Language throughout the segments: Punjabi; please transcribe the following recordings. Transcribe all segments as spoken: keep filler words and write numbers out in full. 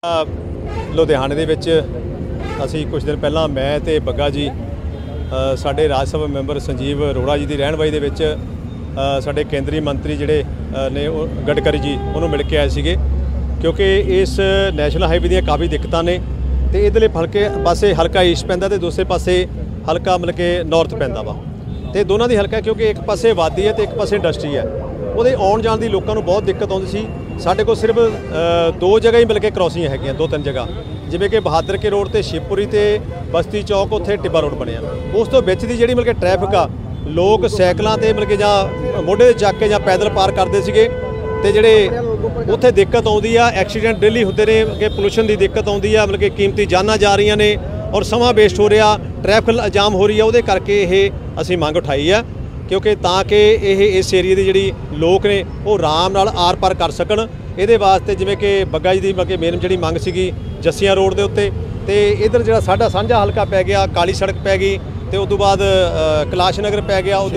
ਲੁਧਿਆਣੇ ਦੇ ਵਿੱਚ ਅਸੀਂ ਕੁਝ ਦਿਨ ਪਹਿਲਾਂ ਮੈਂ ਤੇ ਬੱਗਾ ਜੀ ਸਾਡੇ ਰਾਜ ਸਭਾ ਮੈਂਬਰ ਸੰਜੀਵ ਅਰੋੜਾ ਜੀ ਦੀ ਰਹਿਨਵਾਈ ਦੇ ਵਿੱਚ ਸਾਡੇ ਕੇਂਦਰੀ ਮੰਤਰੀ ਜਿਹੜੇ ਨੇ ਗਡਕਰੀ ਜੀ ਉਹਨੂੰ ਮਿਲ ਕੇ ਆਏ ਸੀਗੇ, ਕਿਉਂਕਿ ਇਸ ਨੈਸ਼ਨਲ ਹਾਈਵੇ ਦੀਆਂ ਕਾਫੀ ਦਿੱਕਤਾਂ ਨੇ ਤੇ ਇਧਰਲੇ ਹਲਕੇ ਪਾਸੇ ਹਲਕਾ ਈਸਟ ਪੈਂਦਾ ਤੇ ਦੂਸਰੇ ਪਾਸੇ ਹਲਕਾ ਮਤਲਬ ਕਿ ਨਾਰਥ ਪੈਂਦਾ ਵਾ ਤੇ ਦੋਨਾਂ ਦੀ ਹਲਕਾ, ਕਿਉਂਕਿ ਇੱਕ ਪਾਸੇ ਆਬਾਦੀ ਹੈ ਤੇ ਇੱਕ ਪਾਸੇ ਇੰਡਸਟਰੀ ਹੈ, ਉਹਦੇ ਆਉਣ ਜਾਣ ਦੀ ਲੋਕਾਂ ਨੂੰ ਬਹੁਤ ਦਿੱਕਤ ਆਉਂਦੀ ਸੀ। ਸਾਡੇ ਕੋਲ ਸਿਰਫ ਦੋ ਜਗ੍ਹਾ ਹੀ ਮਿਲ ਕੇ ਕ੍ਰੋਸਿੰਗ ਹੈਗੀਆਂ, ਦੋ ਤਿੰਨ ਜਗ੍ਹਾ, ਜਿਵੇਂ ਕਿ ਬਹਾਦਰ ਕੇ ਰੋਡ ਤੇ ਸ਼ਿਵਪੁਰੀ ਤੇ ਬਸਤੀ ਚੌਕ ਉੱਥੇ ਟਿੱਬਾ ਰੋਡ ਬਣਿਆ। ਉਸ ਤੋਂ ਵਿੱਚ ਦੀ ਜਿਹੜੀ ਮਿਲ ਕੇ ਟ੍ਰੈਫਿਕ ਆ, ਲੋਕ ਸਾਈਕਲਾਂ ਤੇ ਮਿਲ ਕੇ ਜਾਂ ਮੋਢੇ ਤੇ ਚੱਕ ਕੇ ਜਾਂ ਪੈਦਲ ਪਾਰ ਕਰਦੇ ਸੀਗੇ ਤੇ ਜਿਹੜੇ ਉੱਥੇ ਦਿੱਕਤ ਆਉਂਦੀ ਆ, ਐਕਸੀਡੈਂਟ ਡੇਲੀ ਹੁੰਦੇ ਨੇ ਕਿ ਪੋਲੂਸ਼ਨ ਦੀ ਦਿੱਕਤ ਆਉਂਦੀ ਆ, ਮਤਲਬ ਕਿ ਕੀਮਤੀ ਜਾਨਾਂ ਜਾ ਰਹੀਆਂ ਨੇ ਔਰ ਸਮਾਂ ਵੇਸਟ ਹੋ ਰਿਹਾ, ਟ੍ਰੈਫਿਕ ਜਾਮ ਹੋ ਰਹੀ ਆ। ਉਹਦੇ ਕਰਕੇ ਇਹ ਅਸੀਂ ਮੰਗ ਉਠਾਈ ਆ, ਕਿਉਂਕਿ ਤਾਂ ਕਿ ਇਹ ਇਸ ਏਰੀਏ ਦੇ ਜਿਹੜੀ ਲੋਕ ਨੇ ਉਹ ਆਰਾਮ ਨਾਲ ਆਰ ਪਾਰ ਕਰ ਸਕਣ। ਇਹਦੇ ਵਾਸਤੇ ਜਿਵੇਂ ਕਿ ਬੱਗਾ ਜੀ ਦੀ ਮਤਲਬ ਕਿ ਮੇਨ ਜਿਹੜੀ ਮੰਗ ਸੀਗੀ ਜੱਸੀਆਂ ਰੋਡ ਦੇ ਉੱਤੇ, ਤੇ ਇਧਰ ਜਿਹੜਾ ਸਾਡਾ ਸਾਂਝਾ ਹਲਕਾ ਪੈ ਗਿਆ, ਕਾਲੀ ਸੜਕ ਪੈ ਗਈ ਤੇ ਉਸ ਤੋਂ ਬਾਅਦ ਕੈਲਾਸ਼ ਨਗਰ ਪੈ ਗਿਆ, ਉਸ ਤੋਂ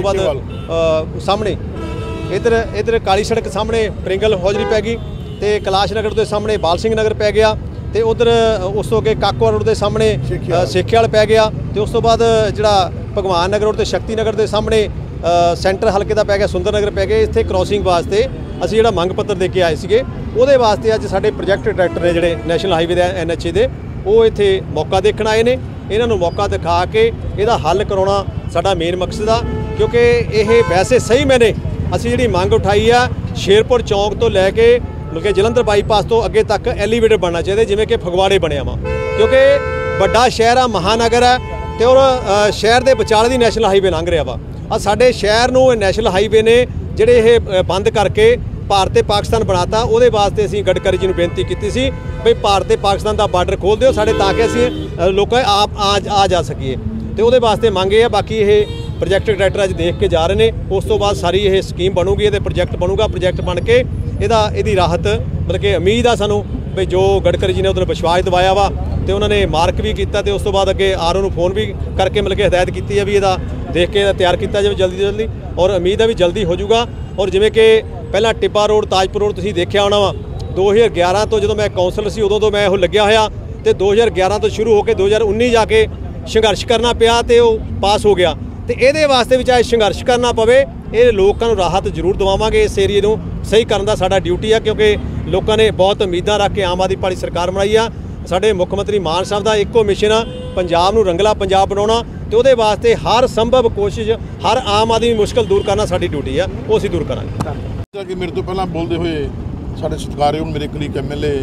ਬਾਅਦ ਸਾਹਮਣੇ ਇਧਰ ਇਧਰ ਕਾਲੀ ਸੜਕ ਸਾਹਮਣੇ ਪ੍ਰਿੰਗਲ ਹੌਜਰੀ ਪੈ ਗਈ ਤੇ ਕੈਲਾਸ਼ ਨਗਰ ਦੇ ਸਾਹਮਣੇ ਬਾਲ ਸਿੰਘ ਨਗਰ ਪੈ ਗਿਆ ਤੇ ਉਧਰ ਉਸ ਤੋਂ ਅੱਗੇ ਕਾਕੋਆ ਰੋਡ ਦੇ ਸਾਹਮਣੇ ਸੇਖੇਵਾਲ ਪੈ ਗਿਆ ਤੇ ਉਸ ਤੋਂ ਬਾਅਦ ਜਿਹੜਾ ਭਗਵਾਨ ਨਗਰ ਰੋਡ ਤੇ ਸ਼ਕਤੀ ਨਗਰ ਦੇ ਸਾਹਮਣੇ ਸੈਂਟਰ ਹਲਕੇ ਦਾ ਪੈ ਗਿਆ ਸੁੰਦਰ ਨਗਰ ਪੈ ਗਿਆ। ਇੱਥੇ ਕ੍ਰੋਸਿੰਗ ਵਾਸਤੇ ਅਸੀਂ ਜਿਹੜਾ ਮੰਗ ਪੱਤਰ ਦੇ ਕੇ ਆਏ ਸੀਗੇ, ਉਹਦੇ ਵਾਸਤੇ ਅੱਜ ਸਾਡੇ ਪ੍ਰੋਜੈਕਟ ਡਾਇਰੈਕਟਰ ਨੇ ਜਿਹੜੇ ਨੈਸ਼ਨਲ ਹਾਈਵੇ ਦੇ ਐਨ ਐਚ ਏ ਦੇ, ਉਹ ਇੱਥੇ ਮੌਕਾ ਦੇਖਣ ਆਏ ਨੇ। ਇਹਨਾਂ ਨੂੰ ਮੌਕਾ ਦਿਖਾ ਕੇ ਇਹਦਾ ਹੱਲ ਕਰਾਉਣਾ ਸਾਡਾ ਮੇਨ ਮਕਸਦ ਆ, ਕਿਉਂਕਿ ਇਹ ਵੈਸੇ ਸਹੀ ਮੈਨੇ ਅਸੀਂ ਜਿਹੜੀ ਮੰਗ ਉਠਾਈ ਆ, ਸ਼ੇਰਪੁਰ ਚੌਂਕ ਤੋਂ ਲੈ ਕੇ ਮਤਲਬ ਕਿ ਜਲੰਧਰ ਬਾਈਪਾਸ ਤੋਂ ਅੱਗੇ ਤੱਕ ਐਲੀਵੇਟਰ ਬਣਨਾ ਚਾਹੀਦਾ, ਜਿਵੇਂ ਕਿ ਫਗਵਾੜੇ ਬਣਿਆ ਵਾ, ਕਿਉਂਕਿ ਵੱਡਾ ਸ਼ਹਿਰ ਆ, ਮਹਾਨਗਰ ਹੈ ਤੇ ਔਰ ਸ਼ਹਿਰ ਦੇ ਵਿਚਾਲੇ ਦੀ ਨੈਸ਼ਨਲ ਹਾਈਵੇ ਲੰਘ ਰਿਹਾ ਵਾ। ਆ ਸਾਡੇ ਸ਼ਹਿਰ ਨੂੰ ਨੈਸ਼ਨਲ ਹਾਈਵੇ ਨੇ ਜਿਹੜੇ ਇਹ ਬੰਦ ਕਰਕੇ ਭਾਰਤ ਤੇ ਪਾਕਿਸਤਾਨ ਬਣਾਤਾ। ਉਹਦੇ ਵਾਸਤੇ ਅਸੀਂ ਗਡਕਰੀ ਜੀ ਨੂੰ ਬੇਨਤੀ ਕੀਤੀ ਸੀ ਵੀ ਭਾਰਤ ਤੇ ਪਾਕਿਸਤਾਨ ਦਾ ਬਾਰਡਰ ਖੋਲ੍ਹ ਦਿਓ ਸਾਡੇ, ਤਾਂ ਕਿ ਅਸੀਂ ਲੋਕਾਂ ਆਪ ਆ ਜਾ ਸਕੀਏ, ਤੇ ਉਹਦੇ ਵਾਸਤੇ ਮੰਗ ਇਹ ਆ। ਬਾਕੀ ਇਹ ਪ੍ਰੋਜੈਕਟ ਡਾਇਰੈਕਟਰ ਅੱਜ ਦੇਖ ਕੇ ਜਾ ਰਹੇ ਨੇ, ਉਸ ਤੋਂ ਬਾਅਦ ਸਾਰੀ ਇਹ ਸਕੀਮ ਬਣੂਗੀ, ਇਹਦੇ ਪ੍ਰੋਜੈਕਟ ਬਣੂਗਾ, ਪ੍ਰੋਜੈਕਟ ਬਣ ਕੇ ਇਹਦਾ ਇਹਦੀ ਰਾਹਤ ਮਤਲਬ ਕਿ ਉਮੀਦ ਆ ਸਾਨੂੰ ਵੀ ਜੋ ਗਡਕਰੀ ਜੀ ਨੇ ਉਹਦੇ ਵਿਸ਼ਵਾਸ ਦਿਵਾਇਆ ਵਾ ਤੇ ਉਹਨਾਂ ਨੇ ਮਾਰਕ ਵੀ ਕੀਤਾ ਤੇ ਉਸ ਤੋਂ ਬਾਅਦ ਅੱਗੇ ਆਰ ਓ ਨੂੰ ਫੋਨ ਵੀ ਕਰਕੇ ਮਤਲਬ ਕਿ ਹਦਾਇਤ ਕੀਤੀ ਹੈ ਵੀ ਇਹਦਾ ਦੇਖ ਕੇ ਇਹਦਾ ਤਿਆਰ ਕੀਤਾ ਜਾਵੇ ਜਲਦੀ ਤੋਂ ਜਲਦੀ, ਔਰ ਉਮੀਦ ਹੈ ਵੀ ਜਲਦੀ ਹੋ ਜਾਊਗਾ। ਔਰ ਜਿਵੇਂ ਕਿ ਪਹਿਲਾਂ ਟਿੱਬਾ ਰੋਡ ਤਾਜਪੁਰ ਰੋਡ ਤੁਸੀਂ ਦੇਖਿਆ ਹੋਣਾ ਵਾ, ਦੋ ਹਜ਼ਾਰ ਗਿਆਰਾਂ ਤੋਂ ਜਦੋਂ ਮੈਂ ਕੌਂਸਲਰ ਸੀ ਉਦੋਂ ਤੋਂ ਮੈਂ ਉਹ ਲੱਗਿਆ ਹੋਇਆ ਤੇ ਦੋ ਹਜ਼ਾਰ ਗਿਆਰਾਂ ਤੋਂ ਸ਼ੁਰੂ ਹੋ ਕੇ ਦੋ ਹਜ਼ਾਰ ਉੱਨੀ ਜਾ ਕੇ ਸੰਘਰਸ਼ ਕਰਨਾ ਪਿਆ ਤੇ ਉਹ ਪਾਸ ਹੋ ਗਿਆ। ਤੇ ਇਹਦੇ ਵਾਸਤੇ ਵੀ ਚਾਹੇ ਸੰਘਰਸ਼ ਕਰਨਾ ਪਵੇ, ਇਹ ਲੋਕਾਂ ਨੂੰ ਰਾਹਤ ਜ਼ਰੂਰ ਦਿਵਾਵਾਂਗੇ। ਇਸ ਏਰੀਏ ਨੂੰ ਸਹੀ ਕਰਨ ਦਾ ਸਾਡਾ ਡਿਊਟੀ ਆ, ਕਿਉਂਕਿ ਲੋਕਾਂ ਨੇ ਬਹੁਤ ਉਮੀਦਾਂ ਰੱਖ ਕੇ ਆਮ ਆਦਮੀ ਪਾਰਟੀ ਸਰਕਾਰ ਬਣਾਈ ਆ। ਸਾਡੇ ਮੁੱਖ ਮੰਤਰੀ ਮਾਨ ਸਾਹਿਬ ਦਾ ਇੱਕੋ ਮਿਸ਼ਨ ਆ, ਪੰਜਾਬ ਨੂੰ ਰੰਗਲਾ ਪੰਜਾਬ ਬਣਾਉਣਾ, ਤੇ ਉਹਦੇ ਵਾਸਤੇ ਹਰ ਸੰਭਵ ਕੋਸ਼ਿਸ਼, ਹਰ ਆਮ ਆਦਮੀ ਮੁਸ਼ਕਲ ਦੂਰ ਕਰਨਾ ਸਾਡੀ ਡਿਊਟੀ ਆ, ਉਹ ਅਸੀਂ ਦੂਰ ਕਰਾਂਗੇ। ਕਿ ਮੇਰੇ ਤੋਂ ਪਹਿਲਾਂ ਬੋਲਦੇ ਹੋਏ ਸਾਡੇ ਸਤਿਕਾਰਯੋਗ ਮੇਰੇ colleague M L A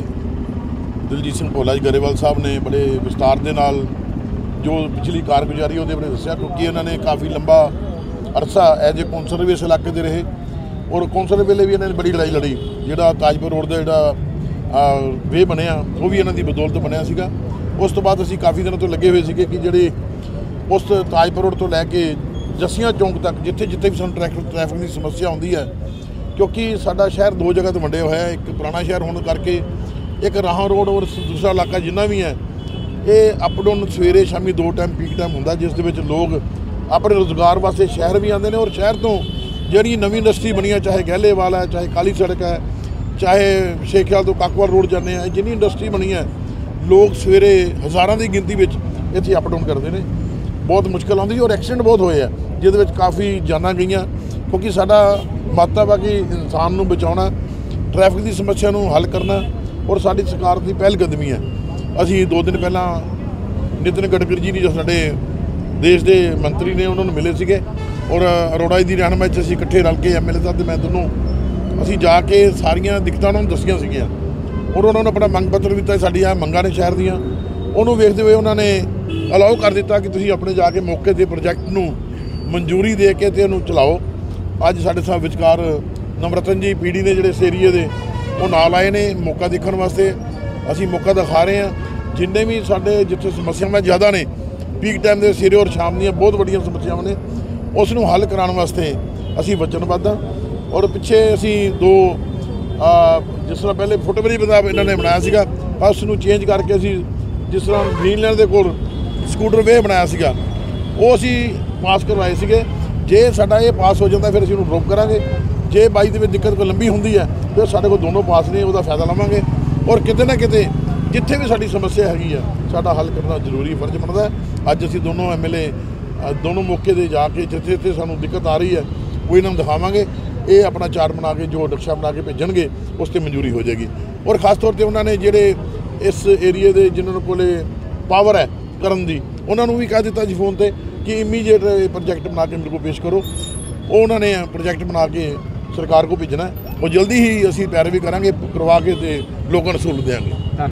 Diljit Singh Bhola ji Grewal ਸਾਹਿਬ ਨੇ ਬੜੇ ਵਿਸਤਾਰ ਦੇ ਨਾਲ ਜੋ ਪਿਛਲੀ ਕਾਰਗੁਜ਼ਾਰੀ ਉਹਦੇ ਬਾਰੇ ਦੱਸਿਆ, ਕਿਉਂਕਿ ਇਹਨਾਂ ਨੇ ਕਾਫੀ ਲੰਬਾ ਅਰਸਾ ਐਜ ਏ ਕੌਂਸਲਰ ਵੀ ਇਸ ਇਲਾਕੇ ਦੇ ਰਹੇ ਔਰ ਕੌਂਸਲਰ ਵੇਲੇ ਵੀ ਇਹਨਾਂ ਨੇ ਬੜੀ ਲੜਾਈ ਲੜੀ। ਜਿਹੜਾ ਤਾਜਪੁਰ ਰੋਡ ਦਾ ਜਿਹੜਾ ਵੇ ਬਣਿਆ ਉਹ ਵੀ ਇਹਨਾਂ ਦੀ ਬਦੌਲਤ ਬਣਿਆ ਸੀਗਾ। ਉਸ ਤੋਂ ਬਾਅਦ ਅਸੀਂ ਕਾਫੀ ਦਿਨਾਂ ਤੋਂ ਲੱਗੇ ਹੋਏ ਸੀਗੇ ਕਿ ਜਿਹੜੇ ਉਸ ਤਾਜਪੁਰ ਰੋਡ ਤੋਂ ਲੈ ਕੇ ਜੱਸੀਆਂ ਚੌਂਕ ਤੱਕ ਜਿੱਥੇ ਜਿੱਥੇ ਵੀ ਸਾਨੂੰ ਟ੍ਰੈਫਿਕ ਟ੍ਰੈਫਿਕ ਦੀ ਸਮੱਸਿਆ ਆਉਂਦੀ ਹੈ, ਕਿਉਂਕਿ ਸਾਡਾ ਸ਼ਹਿਰ ਦੋ ਜਗ੍ਹਾ ਤੋਂ ਵੰਡਿਆ ਹੋਇਆ, ਇੱਕ ਪੁਰਾਣਾ ਸ਼ਹਿਰ ਹੋਣ ਕਰਕੇ ਇੱਕ ਰਾਹਾਂ ਰੋਡ ਔਰ ਦੂਸਰਾ ਇਲਾਕਾ ਜਿੰਨਾ ਵੀ ਹੈ ਇਹ ਅਪ ਡਾਊਨ ਸਵੇਰੇ ਸ਼ਾਮੀ ਦੋ ਟਾਈਮ ਪੀਕ ਟਾਈਮ ਹੁੰਦਾ, ਜਿਸ ਦੇ ਵਿੱਚ ਲੋਕ ਆਪਣੇ ਰੁਜ਼ਗਾਰ ਵਾਸਤੇ ਸ਼ਹਿਰ ਵੀ ਆਉਂਦੇ ਨੇ ਔਰ ਸ਼ਹਿਰ ਤੋਂ ਜਿਹੜੀ ਨਵੀਂ ਇੰਡਸਟਰੀ ਬਣੀ ਹੈ, ਚਾਹੇ ਗਹਿਲੇਵਾਲ ਹੈ, ਚਾਹੇ ਕਾਲੀ ਸੜਕ ਹੈ, ਚਾਹੇ ਸ਼ੇਖੇਵਾਲ ਤੋਂ ਕਾਕੋਵਾਲ ਰੋਡ ਜਾਂਦੇ ਆ, ਜਿੰਨੀ ਇੰਡਸਟਰੀ ਬਣੀ ਹੈ ਲੋਕ ਸਵੇਰੇ ਹਜ਼ਾਰਾਂ ਦੀ ਗਿਣਤੀ ਵਿੱਚ ਇੱਥੇ ਅਪ ਡਾਊਨ ਕਰਦੇ ਨੇ। ਬਹੁਤ ਮੁਸ਼ਕਿਲ ਆਉਂਦੀ ਔਰ ਐਕਸੀਡੈਂਟ ਬਹੁਤ ਹੋਏ ਆ, ਜਿਹਦੇ ਵਿੱਚ ਕਾਫੀ ਜਾਨਾਂ ਗਈਆਂ, ਕਿਉਂਕਿ ਸਾਡਾ ਮਹੱਤਵ ਹੈ ਕਿ ਇਨਸਾਨ ਨੂੰ ਬਚਾਉਣਾ, ਟ੍ਰੈਫਿਕ ਦੀ ਸਮੱਸਿਆ ਨੂੰ ਹੱਲ ਕਰਨਾ ਔਰ ਸਾਡੀ ਸਰਕਾਰ ਦੀ ਪਹਿਲ ਕਦਮੀ ਹੈ। ਅਸੀਂ ਦੋ ਦਿਨ ਪਹਿਲਾਂ ਨਿਤਿਨ ਗਡਕਰੀ ਜੀ ਨੇ ਜੋ ਸਾਡੇ ਦੇਸ਼ ਦੇ ਮੰਤਰੀ ਨੇ ਉਹਨਾਂ ਨੂੰ ਮਿਲੇ ਸੀਗੇ ਔਰ ਅਰੋੜਾ ਜੀ ਦੀ ਰਹਿਨਮਾਈ 'ਚ ਅਸੀਂ ਇਕੱਠੇ ਰਲ ਕੇ ਐਮ ਐਲ ਏ ਸਾਹਿਬ ਤੇ ਮੈਂ ਦੋਨੋਂ ਅਸੀਂ ਜਾ ਕੇ ਸਾਰੀਆਂ ਦਿੱਕਤਾਂ ਉਹਨਾਂ ਨੂੰ ਦੱਸੀਆਂ ਸੀਗੀਆਂ ਔਰ ਉਹਨਾਂ ਨੂੰ ਆਪਣਾ ਮੰਗ ਪੱਤਰ ਦਿੱਤਾ। ਸਾਡੀਆਂ ਮੰਗਾਂ ਨੇ ਸ਼ਹਿਰ ਦੀਆਂ, ਉਹਨੂੰ ਵੇਖਦੇ ਹੋਏ ਉਹਨਾਂ ਨੇ ਅਲਾਓ ਕਰ ਦਿੱਤਾ ਕਿ ਤੁਸੀਂ ਆਪਣੇ ਜਾ ਕੇ ਮੌਕੇ 'ਤੇ ਪ੍ਰੋਜੈਕਟ ਨੂੰ ਮਨਜ਼ੂਰੀ ਦੇ ਕੇ ਅਤੇ ਉਹਨੂੰ ਚਲਾਓ। ਅੱਜ ਸਾਡੇ ਸਾਹਿਬ ਵਿਚਕਾਰ ਨਵਰਤਨ ਜੀ ਪੀ ਡੀ ਨੇ ਜਿਹੜੇ ਇਸ ਏਰੀਏ ਦੇ ਉਹ ਨਾਲ ਆਏ ਨੇ ਮੌਕਾ ਦੇਖਣ ਵਾਸਤੇ। ਅਸੀਂ ਮੌਕਾ ਦਿਖਾ ਰਹੇ ਹਾਂ, ਜਿੰਨੇ ਵੀ ਸਾਡੇ ਜਿੱਥੇ ਸਮੱਸਿਆਵਾਂ ਜ਼ਿਆਦਾ ਨੇ ਪੀਕ ਟਾਈਮ ਦੇ ਸਵੇਰੇ ਔਰ ਸ਼ਾਮ ਦੀਆਂ ਬਹੁਤ ਵੱਡੀਆਂ ਸਮੱਸਿਆਵਾਂ ਨੇ, ਉਸ ਨੂੰ ਹੱਲ ਕਰਾਉਣ ਵਾਸਤੇ ਅਸੀਂ ਵਚਨਬੱਧ ਹਾਂ। ਔਰ ਪਿੱਛੇ ਅਸੀਂ ਦੋ ਜਿਸ ਤਰ੍ਹਾਂ ਪਹਿਲੇ ਫੁੱਟਬਰੀ ਪੰਜਾਬ ਇਹਨਾਂ ਨੇ ਬਣਾਇਆ ਸੀਗਾ, ਉਸ ਨੂੰ ਚੇਂਜ ਕਰਕੇ ਅਸੀਂ ਜਿਸ ਤਰ੍ਹਾਂ ਗ੍ਰੀਨਲੈਂਡ ਦੇ ਕੋਲ ਸਕੂਟਰ ਵੇ ਬਣਾਇਆ ਸੀਗਾ, ਉਹ ਅਸੀਂ ਪਾਸ ਕਰਵਾਏ ਸੀਗੇ। ਜੇ ਸਾਡਾ ਇਹ ਪਾਸ ਹੋ ਜਾਂਦਾ ਫਿਰ ਅਸੀਂ ਉਹਨੂੰ ਡਰੋਪ ਕਰਾਂਗੇ। ਜੇ ਬਾਈ ਦੇ ਵਿੱਚ ਦਿੱਕਤ ਕੋਈ ਲੰਬੀ ਹੁੰਦੀ ਹੈ ਫਿਰ ਸਾਡੇ ਕੋਲ ਦੋਨੋਂ ਪਾਸ ਨੇ, ਉਹਦਾ ਫਾਇਦਾ ਲਵਾਂਗੇ। ਔਰ ਕਿਤੇ ਨਾ ਕਿਤੇ ਜਿੱਥੇ ਵੀ ਸਾਡੀ ਸਮੱਸਿਆ ਹੈਗੀ ਆ ਸਾਡਾ ਹੱਲ ਕਰਨਾ ਜ਼ਰੂਰੀ ਫਰਜ਼ ਬਣਦਾ ਹੈ। ਅੱਜ ਅਸੀਂ ਦੋਨੋਂ ਐਮ ਐਲ ਏ ਦੋਨੋਂ ਮੌਕੇ 'ਤੇ ਜਾ ਕੇ ਜਿੱਥੇ ਜਿੱਥੇ ਸਾਨੂੰ ਦਿੱਕਤ ਆ ਰਹੀ ਹੈ ਉਹ ਇਹਨਾਂ ਨੂੰ ਦਿਖਾਵਾਂਗੇ। ਇਹ ਆਪਣਾ ਚਾਰਟ ਬਣਾ ਕੇ ਜੋ ਨਕਸ਼ਾ ਬਣਾ ਕੇ ਭੇਜਣਗੇ ਉਸ 'ਤੇ ਮਨਜ਼ੂਰੀ ਹੋ ਜਾਏਗੀ। ਔਰ ਖਾਸ ਤੌਰ 'ਤੇ ਉਹਨਾਂ ਨੇ ਜਿਹੜੇ ਇਸ ਏਰੀਏ ਦੇ ਜਿਨ੍ਹਾਂ ਕੋਲੇ ਪਾਵਰ ਹੈ ਕਰਨ ਦੀ, ਉਹਨਾਂ ਨੂੰ ਵੀ ਕਹਿ ਦਿੱਤਾ ਜੀ ਫੋਨ 'ਤੇ ਕਿ ਇਮੀਡੀਏਟ ਪ੍ਰੋਜੈਕਟ ਬਣਾ ਕੇ ਮੇਰੇ ਕੋਲ ਪੇਸ਼ ਕਰੋ। ਉਹ ਉਹਨਾਂ ਨੇ ਪ੍ਰੋਜੈਕਟ ਬਣਾ ਕੇ ਸਰਕਾਰ ਕੋਲ ਭੇਜਣਾ, ਉਹ ਜਲਦੀ ਹੀ ਅਸੀਂ ਪੈਰਵੀ ਕਰਾਂਗੇ, ਕਰਵਾ ਕੇ ਤੇ ਲੋਕਾਂ ਨੂੰ ਸਹੂਲਤ ਦੇਵਾਂਗੇ।